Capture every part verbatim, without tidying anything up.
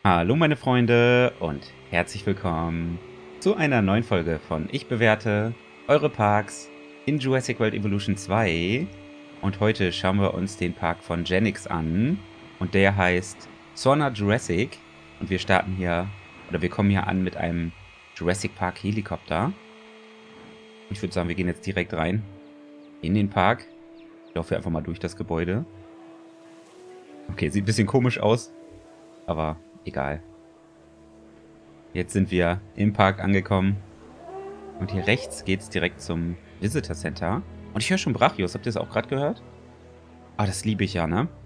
Hallo meine Freunde und herzlich willkommen zu einer neuen Folge von Ich bewerte eure Parks in Jurassic World Evolution zwei. Und heute schauen wir uns den Park von Genix an und der heißt Sorna Jurassic. Und wir starten hier, oder wir kommen hier an mit einem Jurassic Park Helikopter. Ich würde sagen, wir gehen jetzt direkt rein in den Park. Ich laufe einfach mal durch das Gebäude. Okay, sieht ein bisschen komisch aus, aber egal. Jetzt sind wir im Park angekommen. Und hier rechts geht es direkt zum Visitor Center. Und ich höre schon Brachios. Habt ihr das auch gerade gehört? Ah, das liebe ich ja, ne?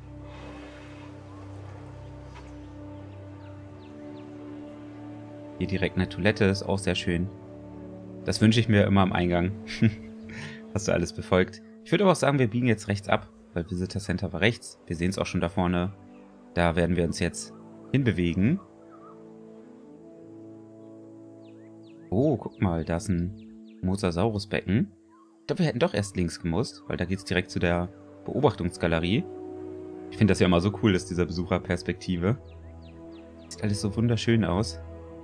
Hier direkt eine Toilette ist auch sehr schön. Das wünsche ich mir immer am Eingang. Hast du alles befolgt. Ich würde aber auch sagen, wir biegen jetzt rechts ab, weil Visitor Center war rechts. Wir sehen es auch schon da vorne. Da werden wir uns jetzt hinbewegen. Oh, guck mal, da ist ein Mosasaurusbecken. Ich glaube, wir hätten doch erst links gemusst, weil da geht es direkt zu der Beobachtungsgalerie. Ich finde das ja immer so cool, dass diese Besucherperspektive. Sieht alles so wunderschön aus.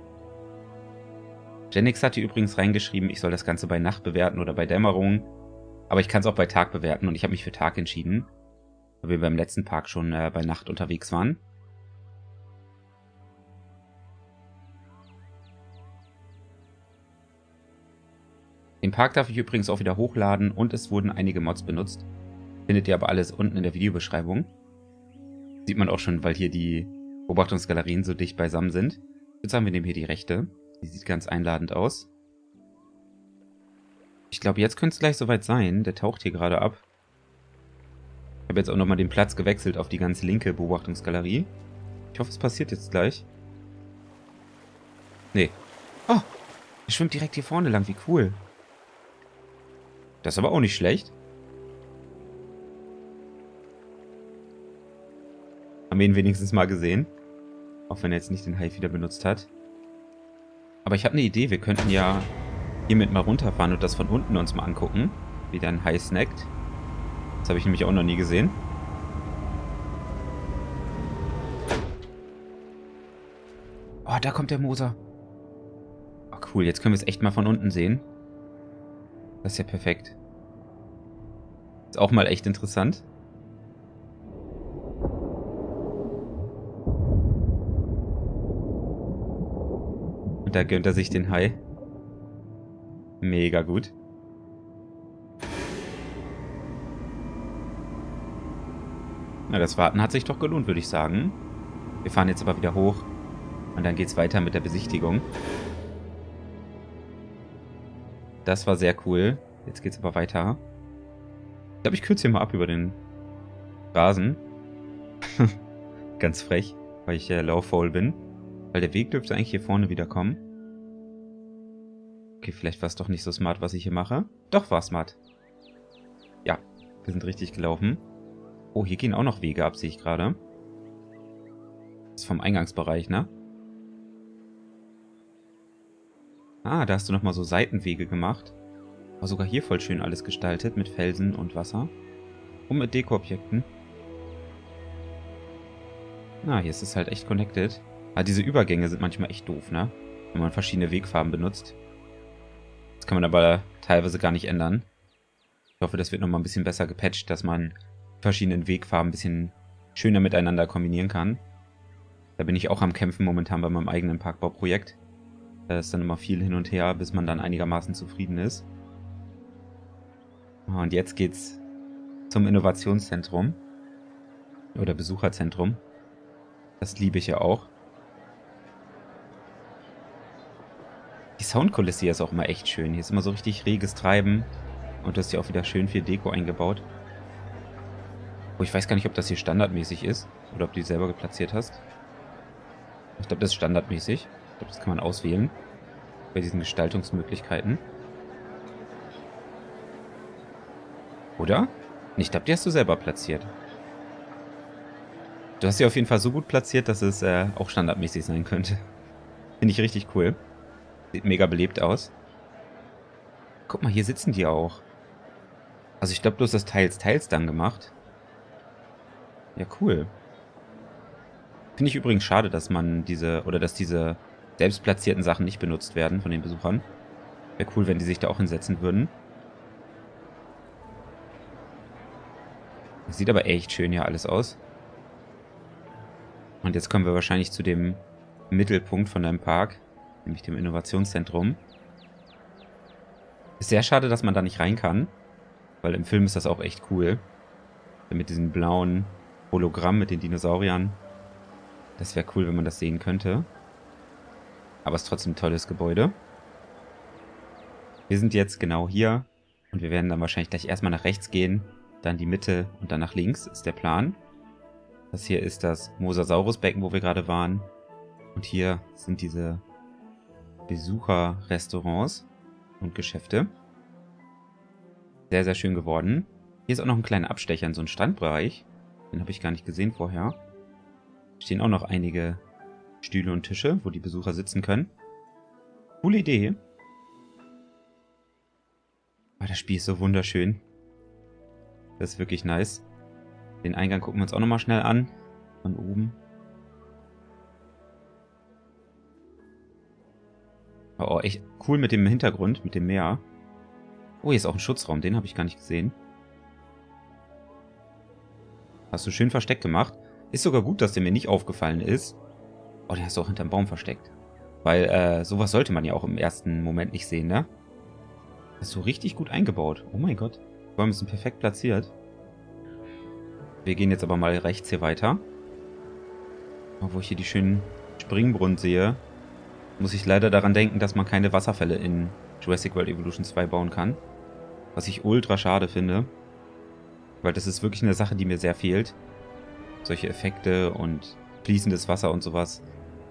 Genix hat hier übrigens reingeschrieben, ich soll das Ganze bei Nacht bewerten oder bei Dämmerung. Aber ich kann es auch bei Tag bewerten und ich habe mich für Tag entschieden, weil wir beim letzten Park schon äh, bei Nacht unterwegs waren. Den Park darf ich übrigens auch wieder hochladen und es wurden einige Mods benutzt. Findet ihr aber alles unten in der Videobeschreibung. Sieht man auch schon, weil hier die Beobachtungsgalerien so dicht beisammen sind. Jetzt haben wir nehmen hier die rechte. Die sieht ganz einladend aus. Ich glaube, jetzt könnte es gleich soweit sein. Der taucht hier gerade ab. Ich habe jetzt auch nochmal den Platz gewechselt auf die ganz linke Beobachtungsgalerie. Ich hoffe, es passiert jetzt gleich. Nee. Oh, er schwimmt direkt hier vorne lang. Wie cool. Das ist aber auch nicht schlecht. Haben wir ihn wenigstens mal gesehen. Auch wenn er jetzt nicht den Hai wieder benutzt hat. Aber ich habe eine Idee. Wir könnten ja hiermit mal runterfahren und das von unten uns mal angucken. Wie der ein Hai snackt. Das habe ich nämlich auch noch nie gesehen. Oh, da kommt der Moser. Oh, cool. Jetzt können wir es echt mal von unten sehen. Das ist ja perfekt. Ist auch mal echt interessant. Und da gönnt er sich den Hai. Mega gut. Na, das Warten hat sich doch gelohnt, würde ich sagen. Wir fahren jetzt aber wieder hoch. Und dann geht es weiter mit der Besichtigung. Das war sehr cool. Jetzt geht es aber weiter. Ich glaube, ich kürze hier mal ab über den Rasen. Ganz frech, weil ich äh, lauffaul bin. Weil der Weg dürfte eigentlich hier vorne wieder kommen. Okay, vielleicht war es doch nicht so smart, was ich hier mache. Doch, war smart. Ja, wir sind richtig gelaufen. Oh, hier gehen auch noch Wege ab, sehe ich gerade. Das ist vom Eingangsbereich, ne? Ah, da hast du nochmal so Seitenwege gemacht. War sogar hier voll schön alles gestaltet mit Felsen und Wasser. Und mit Dekoobjekten. Na, hier ist es halt echt connected. Aber diese Übergänge sind manchmal echt doof, ne? Wenn man verschiedene Wegfarben benutzt. Das kann man aber teilweise gar nicht ändern. Ich hoffe, das wird nochmal ein bisschen besser gepatcht, dass man verschiedene Wegfarben ein bisschen schöner miteinander kombinieren kann. Da bin ich auch am Kämpfen momentan bei meinem eigenen Parkbauprojekt. Da ist dann immer viel hin und her, bis man dann einigermaßen zufrieden ist. Und jetzt geht's zum Innovationszentrum. Oder Besucherzentrum. Das liebe ich ja auch. Die Soundkulisse hier ist auch immer echt schön. Hier ist immer so richtig reges Treiben. Und du hast hier auch wieder schön viel Deko eingebaut. Oh, ich weiß gar nicht, ob das hier standardmäßig ist. Oder ob du die selber geplatziert hast. Ich glaube, das ist standardmäßig. Ich glaube, das kann man auswählen. Bei diesen Gestaltungsmöglichkeiten. Oder? Ich glaube, die hast du selber platziert. Du hast sie auf jeden Fall so gut platziert, dass es äh, auch standardmäßig sein könnte. Finde ich richtig cool. Sieht mega belebt aus. Guck mal, hier sitzen die auch. Also ich glaube, du hast das teils, teils dann gemacht. Ja, cool. Finde ich übrigens schade, dass man diese, oder dass diese selbst platzierten Sachen nicht benutzt werden von den Besuchern. Wäre cool, wenn die sich da auch hinsetzen würden. Das sieht aber echt schön hier alles aus. Und jetzt kommen wir wahrscheinlich zu dem Mittelpunkt von deinem Park, nämlich dem Innovationszentrum. Ist sehr schade, dass man da nicht rein kann, weil im Film ist das auch echt cool. Mit diesem blauen Hologramm mit den Dinosauriern. Das wäre cool, wenn man das sehen könnte. Aber es ist trotzdem ein tolles Gebäude. Wir sind jetzt genau hier und wir werden dann wahrscheinlich gleich erstmal nach rechts gehen, dann die Mitte und dann nach links, ist der Plan. Das hier ist das Mosasaurusbecken, wo wir gerade waren. Und hier sind diese Besucherrestaurants und Geschäfte. Sehr, sehr schön geworden. Hier ist auch noch ein kleiner Abstecher in so einen Strandbereich. Den habe ich gar nicht gesehen vorher. Stehen auch noch einige Stühle und Tische, wo die Besucher sitzen können. Coole Idee. Oh, das Spiel ist so wunderschön. Das ist wirklich nice. Den Eingang gucken wir uns auch nochmal schnell an. Von oben. Oh, echt cool mit dem Hintergrund, mit dem Meer. Oh, hier ist auch ein Schutzraum, den habe ich gar nicht gesehen. Hast du schön versteckt gemacht. Ist sogar gut, dass der mir nicht aufgefallen ist. Oh, den hast du auch hinterm Baum versteckt. Weil, äh, sowas sollte man ja auch im ersten Moment nicht sehen, ne? Hast du richtig gut eingebaut. Oh mein Gott. Die Bäume sind perfekt platziert. Wir gehen jetzt aber mal rechts hier weiter. Wo ich hier die schönen Springbrunnen sehe, muss ich leider daran denken, dass man keine Wasserfälle in Jurassic World Evolution zwei bauen kann. Was ich ultra schade finde. Weil das ist wirklich eine Sache, die mir sehr fehlt. Solche Effekte und fließendes Wasser und sowas.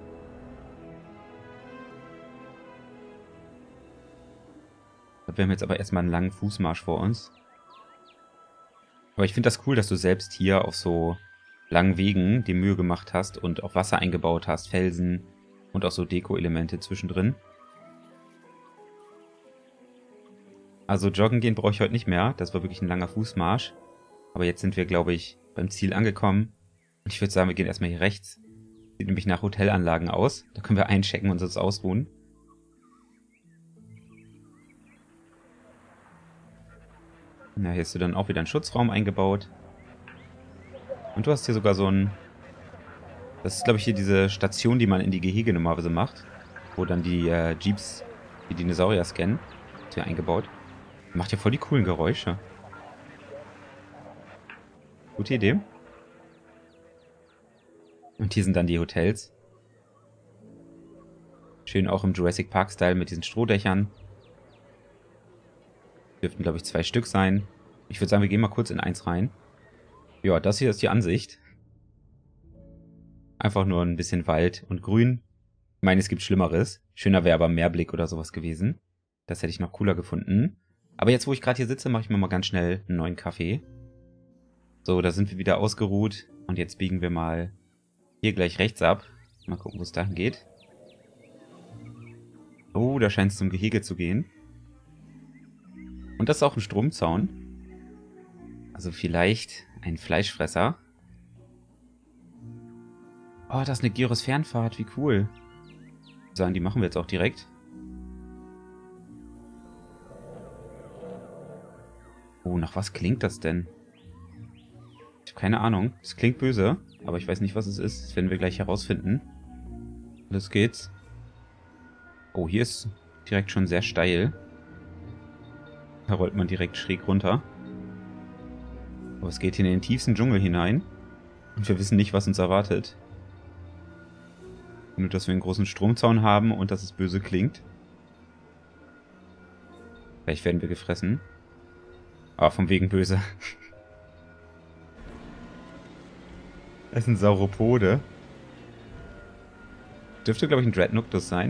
Wir haben jetzt aber erstmal einen langen Fußmarsch vor uns. Aber ich finde das cool, dass du selbst hier auf so langen Wegen die Mühe gemacht hast und auch Wasser eingebaut hast, Felsen und auch so Deko-Elemente zwischendrin. Also joggen gehen brauche ich heute nicht mehr. Das war wirklich ein langer Fußmarsch. Aber jetzt sind wir, glaube ich, beim Ziel angekommen. Und ich würde sagen, wir gehen erstmal hier rechts. Sieht nämlich nach Hotelanlagen aus. Da können wir einchecken und uns ausruhen. Ja, hier hast du dann auch wieder einen Schutzraum eingebaut. Und du hast hier sogar so ein... Das ist, glaube ich, hier diese Station, die man in die Gehege normalerweise macht. Wo dann die äh, Jeeps die Dinosaurier scannen. Ist hier eingebaut. Macht ja voll die coolen Geräusche. Gute Idee. Und hier sind dann die Hotels. Schön auch im Jurassic Park-Style mit diesen Strohdächern. Dürften, glaube ich, zwei Stück sein. Ich würde sagen, wir gehen mal kurz in eins rein. Ja, das hier ist die Ansicht. Einfach nur ein bisschen Wald und Grün. Ich meine, es gibt Schlimmeres. Schöner wäre aber Meerblick oder sowas gewesen. Das hätte ich noch cooler gefunden. Aber jetzt, wo ich gerade hier sitze, mache ich mir mal ganz schnell einen neuen Kaffee. So, da sind wir wieder ausgeruht. Und jetzt biegen wir mal hier gleich rechts ab. Mal gucken, wo es dahin geht. Oh, da scheint es zum Gehege zu gehen. Und das ist auch ein Stromzaun. Also vielleicht ein Fleischfresser. Oh, das ist eine Gyros-Fernfahrt. Wie cool. Ich würde sagen, die machen wir jetzt auch direkt. Oh, nach was klingt das denn? Ich habe keine Ahnung. Es klingt böse, aber ich weiß nicht, was es ist. Das werden wir gleich herausfinden. Los geht's. Oh, hier ist direkt schon sehr steil. Da rollt man direkt schräg runter. Aber es geht hier in den tiefsten Dschungel hinein. Und wir wissen nicht, was uns erwartet. Nur, dass wir einen großen Stromzaun haben und dass es böse klingt. Vielleicht werden wir gefressen. Aber vom wegen böse. Das ist ein Sauropode. Dürfte, glaube ich, ein Dreadnoughtus sein.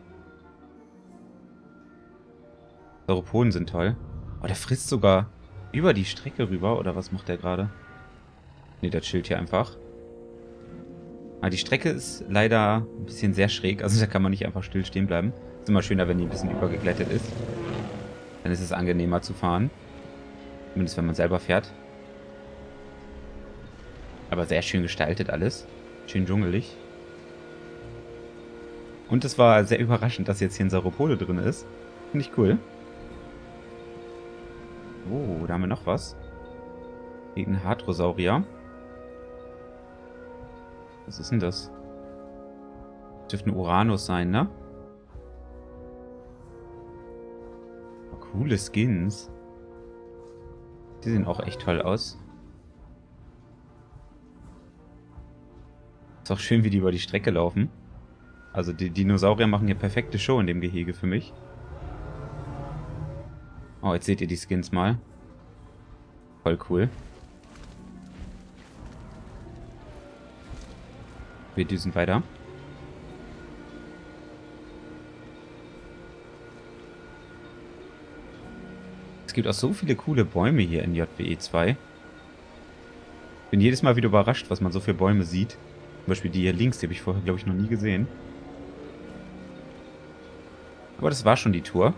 Sauropoden sind toll. Oh, der frisst sogar über die Strecke rüber. Oder was macht der gerade? Ne, der chillt hier einfach. Aber die Strecke ist leider ein bisschen sehr schräg. Also da kann man nicht einfach still stehen bleiben. Ist immer schöner, wenn die ein bisschen übergeglättet ist. Dann ist es angenehmer zu fahren. Zumindest wenn man selber fährt. Aber sehr schön gestaltet alles. Schön dschungelig. Und es war sehr überraschend, dass jetzt hier ein Sauropode drin ist. Finde ich cool. Oh, da haben wir noch was. Ein Hadrosaurier. Was ist denn das? Dürfte ein Uranus sein, ne? Oh, coole Skins. Die sehen auch echt toll aus. Ist auch schön, wie die über die Strecke laufen. Also die Dinosaurier machen hier perfekte Show in dem Gehege für mich. Oh, jetzt seht ihr die Skins mal. Voll cool. Wir düsen weiter. Es gibt auch so viele coole Bäume hier in J W E zwei. Ich bin jedes Mal wieder überrascht, was man so für Bäume sieht. Zum Beispiel die hier links, die habe ich vorher, glaube ich, noch nie gesehen. Aber das war schon die Tour.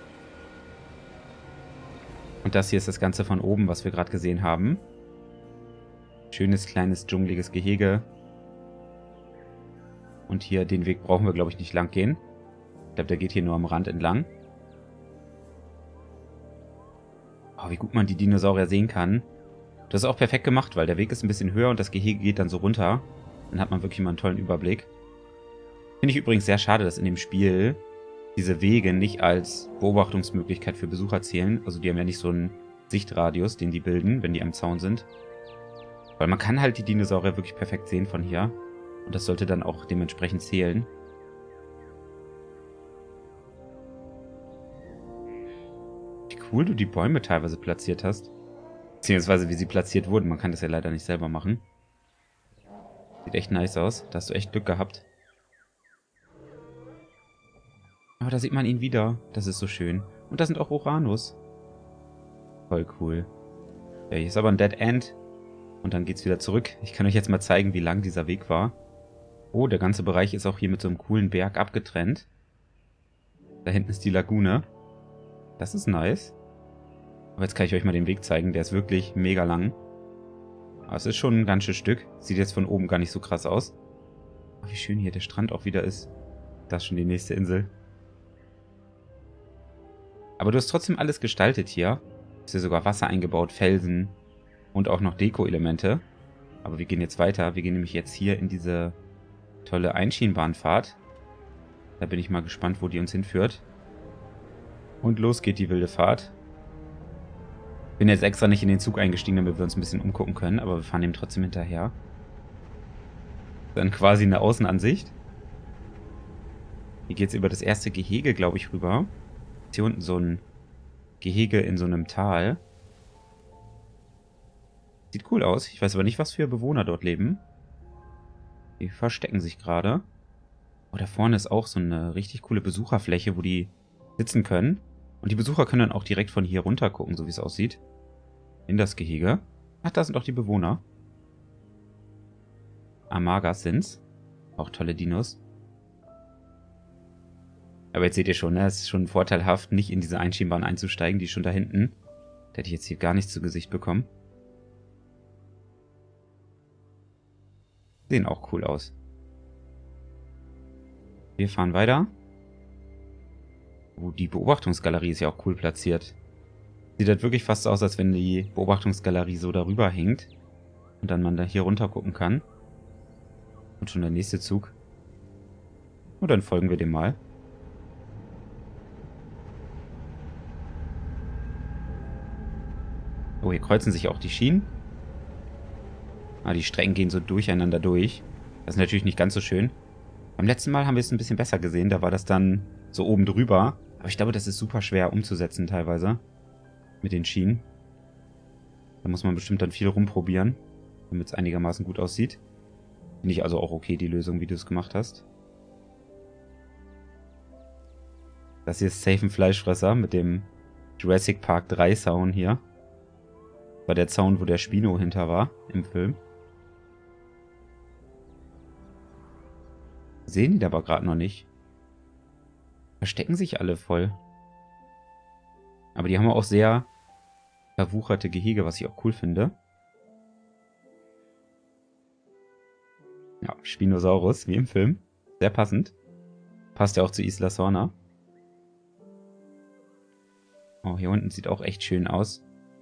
Und das hier ist das Ganze von oben, was wir gerade gesehen haben. Schönes, kleines, dschungeliges Gehege. Und hier, den Weg brauchen wir, glaube ich, nicht lang gehen. Ich glaube, der geht hier nur am Rand entlang. Oh, wie gut man die Dinosaurier sehen kann. Das ist auch perfekt gemacht, weil der Weg ist ein bisschen höher und das Gehege geht dann so runter. Dann hat man wirklich mal einen tollen Überblick. Finde ich übrigens sehr schade, dass in dem Spiel diese Wege nicht als Beobachtungsmöglichkeit für Besucher zählen. Also die haben ja nicht so einen Sichtradius, den die bilden, wenn die am Zaun sind. Weil man kann halt die Dinosaurier wirklich perfekt sehen von hier. Und das sollte dann auch dementsprechend zählen. Wie cool du die Bäume teilweise platziert hast. Beziehungsweise wie sie platziert wurden. Man kann das ja leider nicht selber machen. Sieht echt nice aus. Da hast du echt Glück gehabt. Aber da sieht man ihn wieder. Das ist so schön. Und da sind auch Uranus. Voll cool. Ja, hier ist aber ein Dead End. Und dann geht's wieder zurück. Ich kann euch jetzt mal zeigen, wie lang dieser Weg war. Oh, der ganze Bereich ist auch hier mit so einem coolen Berg abgetrennt. Da hinten ist die Lagune. Das ist nice. Aber jetzt kann ich euch mal den Weg zeigen. Der ist wirklich mega lang. Aber es ist schon ein ganzes Stück. Sieht jetzt von oben gar nicht so krass aus. Oh, wie schön hier der Strand auch wieder ist. Das ist schon die nächste Insel. Aber du hast trotzdem alles gestaltet hier. Ist hier sogar Wasser eingebaut, Felsen und auch noch Deko-Elemente. Aber wir gehen jetzt weiter. Wir gehen nämlich jetzt hier in diese tolle Einschienenbahnfahrt. Da bin ich mal gespannt, wo die uns hinführt. Und los geht die wilde Fahrt. Bin jetzt extra nicht in den Zug eingestiegen, damit wir uns ein bisschen umgucken können, aber wir fahren ihm trotzdem hinterher. Dann quasi eine Außenansicht. Hier geht es über das erste Gehege, glaube ich, rüber. Hier unten so ein Gehege in so einem Tal. Sieht cool aus. Ich weiß aber nicht, was für Bewohner dort leben. Die verstecken sich gerade. Oh, da vorne ist auch so eine richtig coole Besucherfläche, wo die sitzen können. Und die Besucher können dann auch direkt von hier runter gucken, so wie es aussieht. In das Gehege. Ach, da sind auch die Bewohner. Amagas sind's. Auch tolle Dinos. Aber jetzt seht ihr schon, ne? Es ist schon vorteilhaft, nicht in diese Einschienenbahn einzusteigen. Die ist schon da hinten. Da hätte ich jetzt hier gar nichts zu Gesicht bekommen. Sehen auch cool aus. Wir fahren weiter. Oh, die Beobachtungsgalerie ist ja auch cool platziert. Sieht halt wirklich fast aus, als wenn die Beobachtungsgalerie so darüber hängt. Und dann man da hier runter gucken kann. Und schon der nächste Zug. Und dann folgen wir dem mal. Oh, hier kreuzen sich auch die Schienen. Ah, die Strecken gehen so durcheinander durch. Das ist natürlich nicht ganz so schön. Beim letzten Mal haben wir es ein bisschen besser gesehen. Da war das dann so oben drüber. Aber ich glaube, das ist super schwer umzusetzen teilweise. Mit den Schienen. Da muss man bestimmt dann viel rumprobieren, damit es einigermaßen gut aussieht. Finde ich also auch okay, die Lösung, wie du es gemacht hast. Das hier ist Safe ein Fleischfresser mit dem Jurassic Park drei Zaun hier. War der Zaun, wo der Spino hinter war im Film. Sehen die aber gerade noch nicht. Verstecken sich alle voll. Aber die haben auch sehr verwucherte Gehege, was ich auch cool finde. Ja, Spinosaurus, wie im Film. Sehr passend. Passt ja auch zu Isla Sorna. Oh, hier unten sieht auch echt schön aus.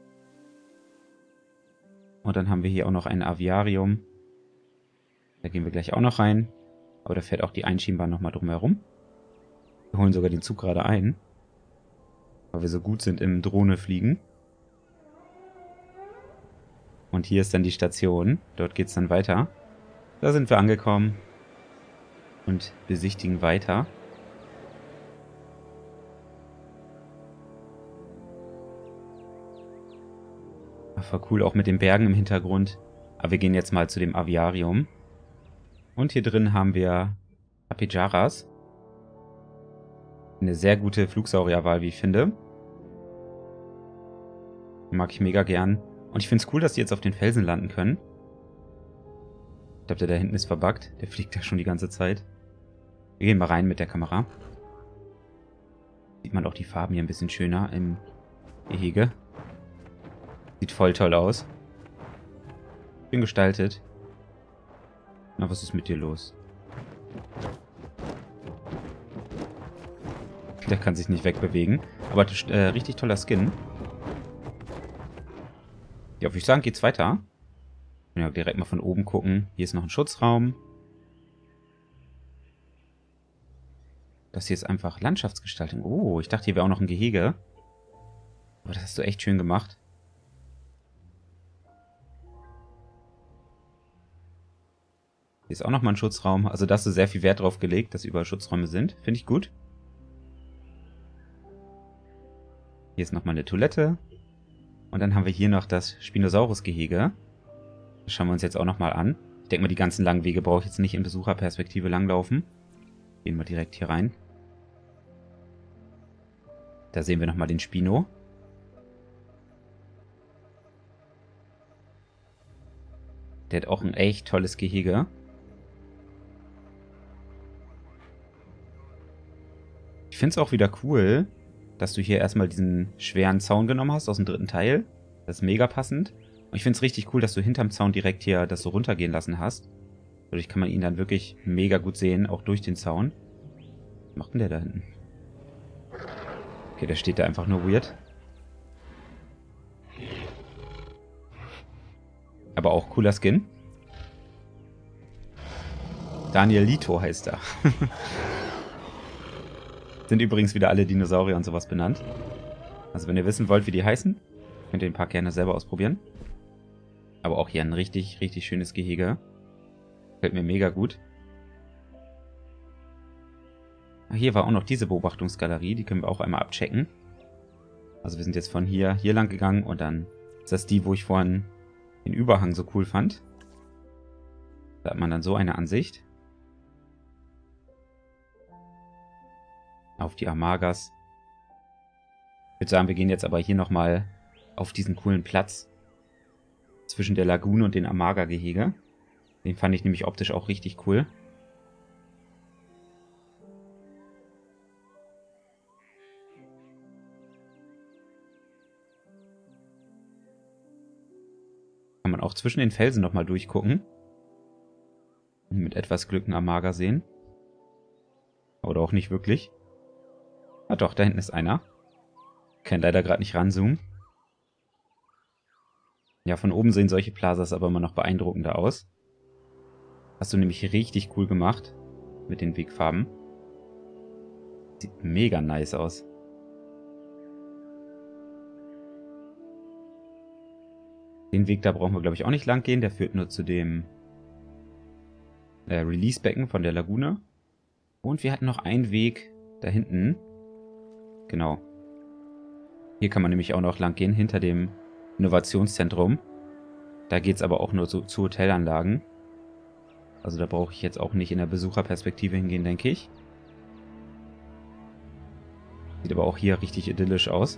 Und dann haben wir hier auch noch ein Aviarium. Da gehen wir gleich auch noch rein. Aber da fährt auch die Einschienbahn nochmal drum herum. Wir holen sogar den Zug gerade ein. Weil wir so gut sind im Drohne fliegen. Und hier ist dann die Station. Dort geht es dann weiter. Da sind wir angekommen. Und besichtigen weiter. Voll cool, auch mit den Bergen im Hintergrund. Aber wir gehen jetzt mal zu dem Aviarium. Und hier drin haben wir Apijaras. Eine sehr gute Flugsaurierwahl, wie ich finde. Mag ich mega gern. Und ich finde es cool, dass die jetzt auf den Felsen landen können. Ich glaube, der da hinten ist verbuggt. Der fliegt da schon die ganze Zeit. Wir gehen mal rein mit der Kamera. Sieht man auch die Farben hier ein bisschen schöner im Gehege. Sieht voll toll aus. Schön gestaltet. Na, was ist mit dir los? Der kann sich nicht wegbewegen. Aber äh, richtig toller Skin. Ja, würde ich sagen, geht's weiter. Ja, direkt mal von oben gucken. Hier ist noch ein Schutzraum. Das hier ist einfach Landschaftsgestaltung. Oh, ich dachte, hier wäre auch noch ein Gehege. Aber das hast du echt schön gemacht. Hier ist auch nochmal ein Schutzraum. Also da hast du sehr viel Wert drauf gelegt, dass überall Schutzräume sind. Finde ich gut. Hier ist nochmal eine Toilette. Und dann haben wir hier noch das Spinosaurus-Gehege. Das schauen wir uns jetzt auch nochmal an. Ich denke mal, die ganzen langen Wege brauche ich jetzt nicht in Besucherperspektive langlaufen. Gehen wir direkt hier rein. Da sehen wir nochmal den Spino. Der hat auch ein echt tolles Gehege. Ich finde es auch wieder cool, dass du hier erstmal diesen schweren Zaun genommen hast aus dem dritten Teil. Das ist mega passend. Und ich finde es richtig cool, dass du hinterm Zaun direkt hier das so runtergehen lassen hast. Dadurch kann man ihn dann wirklich mega gut sehen, auch durch den Zaun. Was macht denn der da hinten? Okay, der steht da einfach nur weird. Aber auch cooler Skin. Daniel Lito heißt er. Sind übrigens wieder alle Dinosaurier und sowas benannt. Also wenn ihr wissen wollt, wie die heißen, könnt ihr den Park gerne selber ausprobieren. Aber auch hier ein richtig, richtig schönes Gehege. Gefällt mir mega gut. Hier war auch noch diese Beobachtungsgalerie, die können wir auch einmal abchecken. Also wir sind jetzt von hier, hier lang gegangen und dann ist das die, wo ich vorhin den Überhang so cool fand. Da hat man dann so eine Ansicht. Auf die Amargas. Ich würde sagen, wir gehen jetzt aber hier nochmal auf diesen coolen Platz zwischen der Lagune und den Amarga-Gehege. Den fand ich nämlich optisch auch richtig cool. Kann man auch zwischen den Felsen nochmal durchgucken. Und mit etwas Glück einen Amarga sehen. Oder auch nicht wirklich. Ah doch, da hinten ist einer. Kann leider gerade nicht ranzoomen. Ja, von oben sehen solche Plazas aber immer noch beeindruckender aus. Hast du nämlich richtig cool gemacht. Mit den Wegfarben. Sieht mega nice aus. Den Weg da brauchen wir, glaube ich, auch nicht lang gehen. Der führt nur zu dem äh, Release-Becken von der Lagune. Und wir hatten noch einen Weg da hinten. Genau. Hier kann man nämlich auch noch lang gehen, hinter dem Innovationszentrum. Da geht es aber auch nur zu, zu Hotelanlagen. Also da brauche ich jetzt auch nicht in der Besucherperspektive hingehen, denke ich. Sieht aber auch hier richtig idyllisch aus.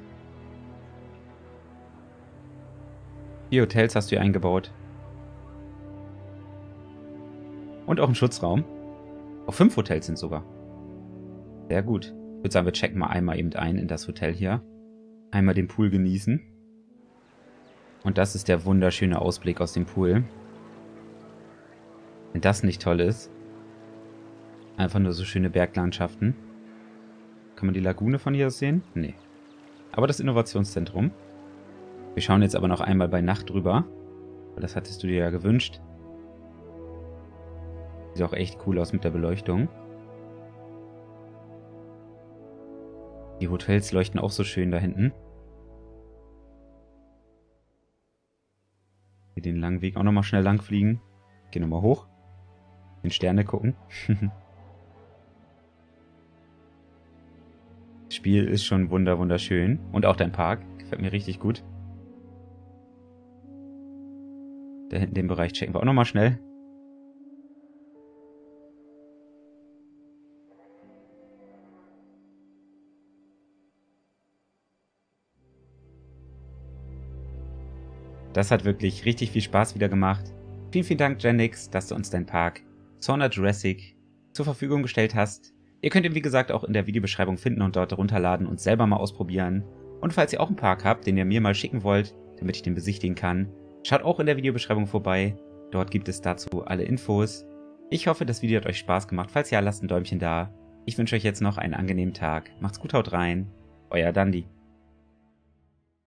Vier Hotels hast du hier eingebaut. Und auch einen Schutzraum. Auch fünf Hotels sind sogar. Sehr gut. Ich würde sagen, wir checken mal einmal eben ein in das Hotel hier. Einmal den Pool genießen. Und das ist der wunderschöne Ausblick aus dem Pool. Wenn das nicht toll ist. Einfach nur so schöne Berglandschaften. Kann man die Lagune von hier aus sehen? Nee. Aber das Innovationszentrum. Wir schauen jetzt aber noch einmal bei Nacht drüber. Weil das hattest du dir ja gewünscht. Sieht auch echt cool aus mit der Beleuchtung. Die Hotels leuchten auch so schön da hinten. Hier den langen Weg auch nochmal schnell lang fliegen. Gehen nochmal hoch. Den Sterne gucken. Das Spiel ist schon wunder wunderschön. Und auch dein Park. Gefällt mir richtig gut. Da hinten den Bereich checken wir auch nochmal schnell. Das hat wirklich richtig viel Spaß wieder gemacht. Vielen, vielen Dank, Genix, dass du uns deinen Park Sauna Jurassic zur Verfügung gestellt hast. Ihr könnt ihn wie gesagt auch in der Videobeschreibung finden und dort runterladen und selber mal ausprobieren. Und falls ihr auch einen Park habt, den ihr mir mal schicken wollt, damit ich den besichtigen kann, schaut auch in der Videobeschreibung vorbei. Dort gibt es dazu alle Infos. Ich hoffe, das Video hat euch Spaß gemacht. Falls ja, lasst ein Däumchen da. Ich wünsche euch jetzt noch einen angenehmen Tag. Macht's gut, haut rein. Euer Dandi.